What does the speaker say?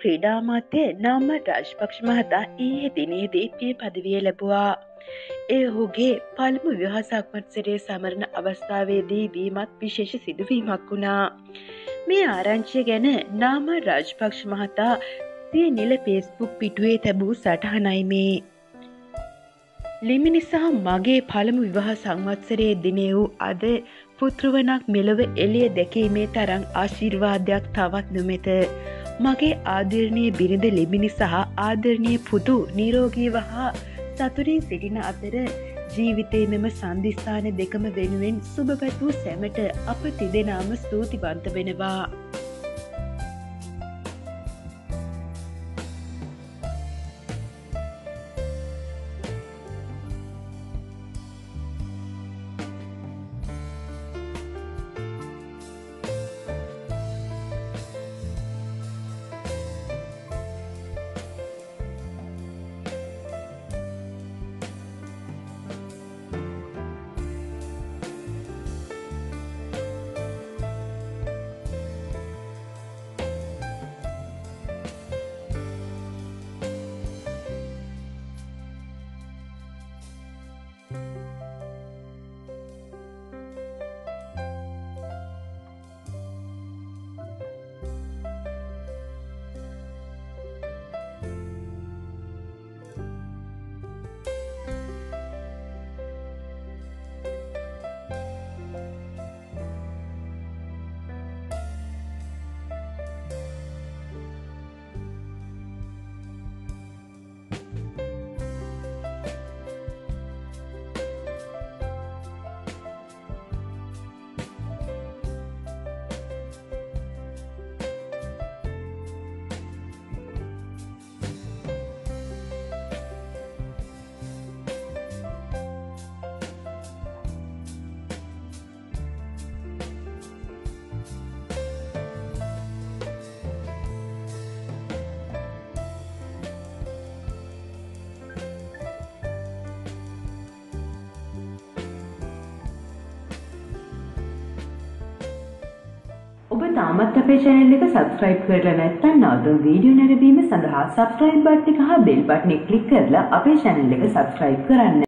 ක්‍රීඩා අමාත්‍ය නාමල් රාජපක්ෂ මහතා ඊයේ දිනේදී පිය පදවිය ලැබුවා. ඒ ඔහුගේ පළමු විවාහ සාක්ෂාත්කාරය සමරන අවස්ථාවේදී වීමත් විශේෂ සිදුවීමක් වුණා. මේ ආරංචිය ගැන නාමල් රාජපක්ෂ මහතා සිය නිල ෆේස්බුක් පිටුවේ තැබූ සටහනයි මේ. ලිමිනි සහ මගේ පළමු විවාහ සංවත්සරයේ දිනේ වූ අද පුත්‍රවණක් මෙලොව එළිය දැකීමේ තරම් ආශිර්වාදයක් තවත් නොමැත. මගේ ආදරණීය බිරිඳ ලිමිනි සහ ආදරණීය පුතු නිරෝගීව හා සතුටින් සිටින අතර ජීවිතයේ මෙම සන්ධිස්ථාන දෙකම වෙනුවෙන් සුබ පැතූ සැමට අප තිදෙනාම ස්තුතිවන්ත වෙනවා. ඔබ තාමත් අපේ channel එක subscribe කරලා නැත්නම් නවතම වීඩියෝ නැරඹීම සඳහා subscribe බටන් එක හා bell බටන් එක click කරලා අපේ channel එක subscribe කරන්න.